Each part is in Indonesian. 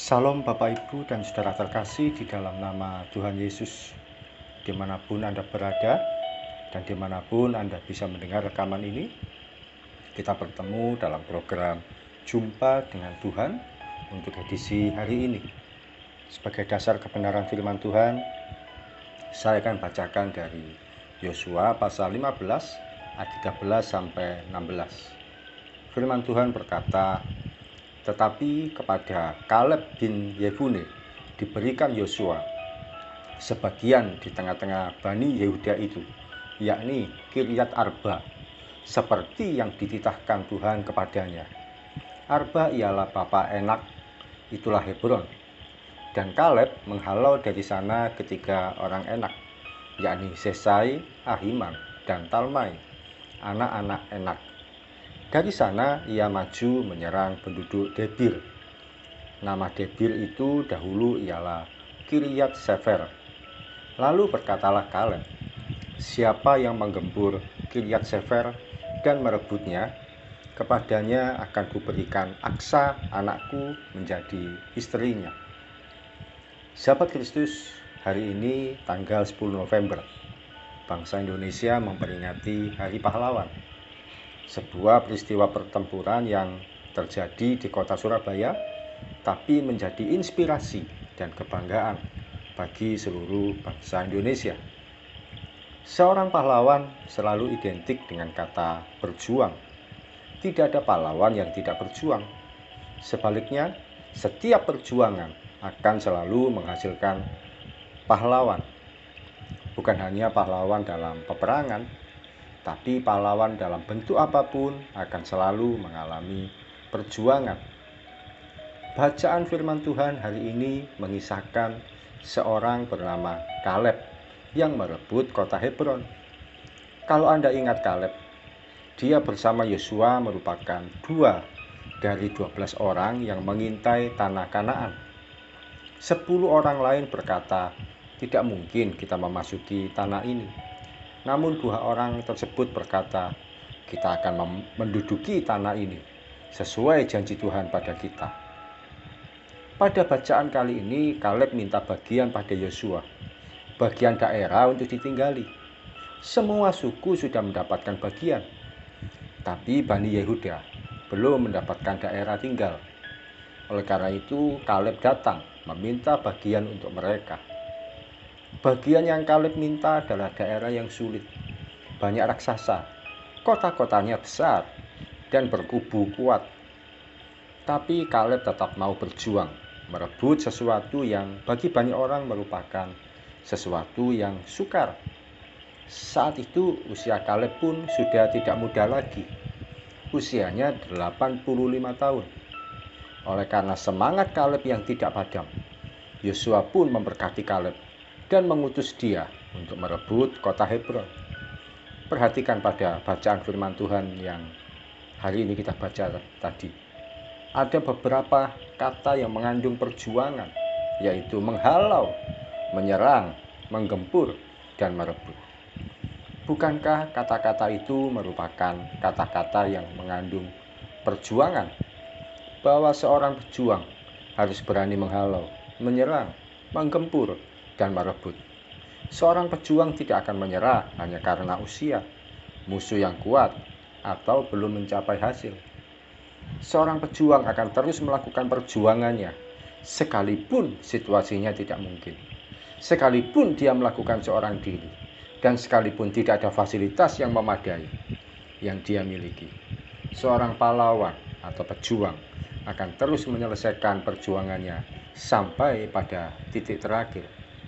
Salam Bapak Ibu dan Saudara terkasih di dalam nama Tuhan Yesus. Dimanapun Anda berada dan dimanapun Anda bisa mendengar rekaman ini, kita bertemu dalam program Jumpa dengan Tuhan untuk edisi hari ini. Sebagai dasar kebenaran firman Tuhan, saya akan bacakan dari Yosua pasal 15 ayat 13 sampai 16. Firman Tuhan berkata, "Tetapi kepada Kaleb bin Yefune diberikan Yosua sebagian di tengah-tengah Bani Yehuda itu, yakni Kiryat Arba, seperti yang dititahkan Tuhan kepadanya. Arba ialah bapa Enak, itulah Hebron. Dan Kaleb menghalau dari sana ketiga orang Enak, yakni Sesai, Ahiman, dan Talmai, anak-anak Enak. Dari sana ia maju menyerang penduduk Debir. Nama Debir itu dahulu ialah Kiryat Sefer. Lalu berkatalah Kaleb, siapa yang menggempur Kiryat Sefer dan merebutnya, kepadanya akan kuberikan Aksa anakku menjadi istrinya." Sahabat Kristus, hari ini tanggal 10 November, bangsa Indonesia memperingati Hari Pahlawan. Sebuah peristiwa pertempuran yang terjadi di kota Surabaya, tapi menjadi inspirasi dan kebanggaan bagi seluruh bangsa Indonesia. Seorang pahlawan selalu identik dengan kata berjuang. Tidak ada pahlawan yang tidak berjuang. Sebaliknya, setiap perjuangan akan selalu menghasilkan pahlawan. Bukan hanya pahlawan dalam peperangan, tapi pahlawan dalam bentuk apapun akan selalu mengalami perjuangan. Bacaan firman Tuhan hari ini mengisahkan seorang bernama Kaleb yang merebut kota Hebron. Kalau Anda ingat Kaleb, dia bersama Yosua merupakan 2 dari 12 orang yang mengintai tanah Kanaan. 10 orang lain berkata, tidak mungkin kita memasuki tanah ini. Namun 2 orang tersebut berkata, kita akan menduduki tanah ini sesuai janji Tuhan pada kita. Pada bacaan kali ini, Kaleb minta bagian pada Yosua, bagian daerah untuk ditinggali. Semua suku sudah mendapatkan bagian, tapi Bani Yehuda belum mendapatkan daerah tinggal. Oleh karena itu, Kaleb datang meminta bagian untuk mereka. Bagian yang Kaleb minta adalah daerah yang sulit, banyak raksasa, kota-kotanya besar, dan berkubu kuat. Tapi Kaleb tetap mau berjuang, merebut sesuatu yang bagi banyak orang merupakan sesuatu yang sukar. Saat itu usia Kaleb pun sudah tidak muda lagi, usianya 85 tahun. Oleh karena semangat Kaleb yang tidak padam, Yosua pun memberkati Kaleb dan mengutus dia untuk merebut kota Hebron. Perhatikan pada bacaan firman Tuhan yang hari ini kita baca tadi. Ada beberapa kata yang mengandung perjuangan, yaitu menghalau, menyerang, menggempur, dan merebut. Bukankah kata-kata itu merupakan kata-kata yang mengandung perjuangan? Bahwa seorang pejuang harus berani menghalau, menyerang, menggempur, dan merebut. Seorang pejuang tidak akan menyerah hanya karena usia, musuh yang kuat, atau belum mencapai hasil. Seorang pejuang akan terus melakukan perjuangannya, sekalipun situasinya tidak mungkin, sekalipun dia melakukan seorang diri, dan sekalipun tidak ada fasilitas yang memadai yang dia miliki. Seorang pahlawan atau pejuang akan terus menyelesaikan perjuangannya sampai pada titik terakhir.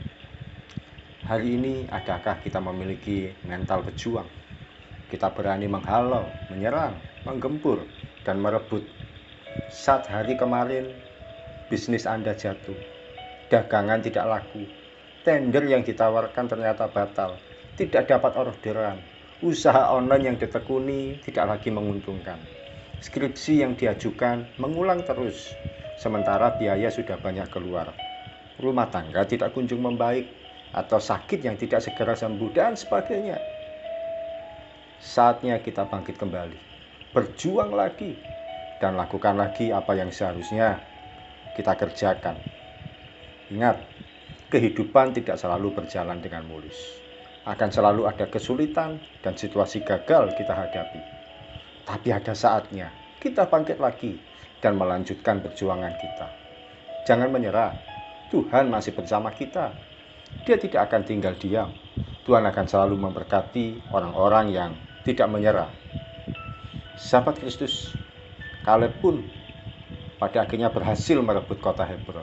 Hari ini, adakah kita memiliki mental pejuang? Kita berani menghalau, menyerang, menggempur, dan merebut. Saat hari kemarin, bisnis Anda jatuh, dagangan tidak laku, tender yang ditawarkan ternyata batal, tidak dapat orderan, usaha online yang ditekuni tidak lagi menguntungkan, skripsi yang diajukan mengulang terus, sementara biaya sudah banyak keluar, rumah tangga tidak kunjung membaik, atau sakit yang tidak segera sembuh, dan sebagainya. Saatnya kita bangkit kembali, berjuang lagi, dan lakukan lagi apa yang seharusnya kita kerjakan. Ingat, kehidupan tidak selalu berjalan dengan mulus. Akan selalu ada kesulitan dan situasi gagal kita hadapi. Tapi ada saatnya kita bangkit lagi dan melanjutkan perjuangan kita. Jangan menyerah, Tuhan masih bersama kita. Dia tidak akan tinggal diam. Tuhan akan selalu memberkati orang-orang yang tidak menyerah. Sahabat Kristus, Kaleb pun pada akhirnya berhasil merebut kota Hebron.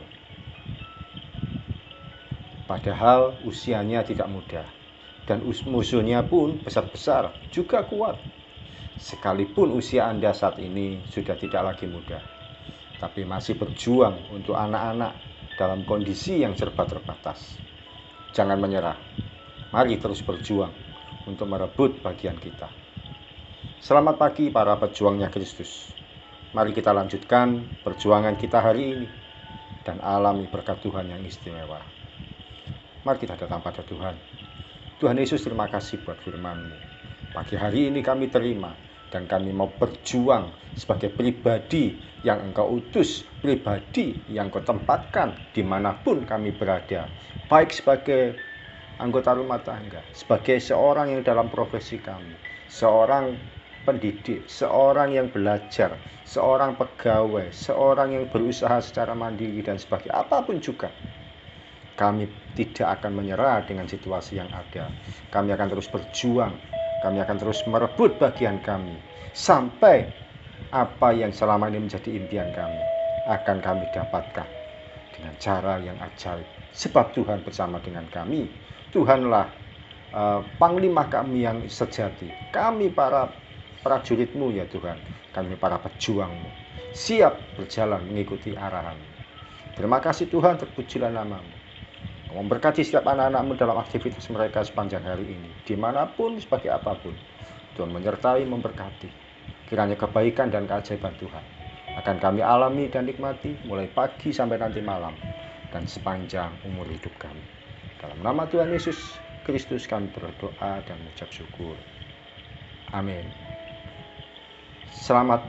Padahal usianya tidak muda dan musuhnya pun besar-besar, juga kuat. Sekalipun usia Anda saat ini sudah tidak lagi muda, tapi masih berjuang untuk anak-anak dalam kondisi yang serba terbatas. Jangan menyerah. Mari terus berjuang untuk merebut bagian kita. Selamat pagi para pejuangnya Kristus. Mari kita lanjutkan perjuangan kita hari ini dan alami berkat Tuhan yang istimewa. Mari kita datang pada Tuhan. Tuhan Yesus, terima kasih buat firman-Mu. Pagi hari ini kami terima dan kami mau berjuang sebagai pribadi yang Engkau utus, pribadi yang Kau tempatkan dimanapun kami berada, baik sebagai anggota rumah tangga, sebagai seorang yang dalam profesi kami, seorang pendidik, seorang yang belajar, seorang pegawai, seorang yang berusaha secara mandiri dan sebagainya, apapun juga. Kami tidak akan menyerah dengan situasi yang ada. Kami akan terus berjuang, kami akan terus merebut bagian kami, sampai apa yang selama ini menjadi impian kami akan kami dapatkan dengan cara yang ajaib. Sebab Tuhan bersama dengan kami. Tuhanlah panglima kami yang sejati. Kami para prajurit-Mu ya Tuhan. Kami para pejuang-Mu, siap berjalan mengikuti arahan-Mu. Terima kasih Tuhan, terpujilah nama-Mu. Memberkati setiap anak-anak-Mu dalam aktivitas mereka sepanjang hari ini, dimanapun, sebagai apapun. Tuhan menyertai, memberkati. Kiranya kebaikan dan keajaiban Tuhan akan kami alami dan nikmati mulai pagi sampai nanti malam dan sepanjang umur hidup kami. Dalam nama Tuhan Yesus Kristus kami berdoa dan mengucap syukur. Amin. Selamat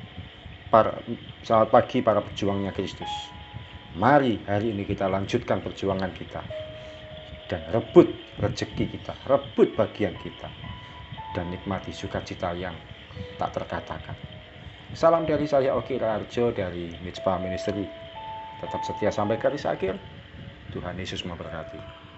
pagi para pejuangnya Kristus. Mari hari ini kita lanjutkan perjuangan kita dan rebut rezeki kita, rebut bagian kita, dan nikmati sukacita yang tak terkatakan. Salam dari saya Oki Raharjo dari Mitzvah Ministry. Tetap setia sampai garis akhir. Tuhan Yesus memberkati.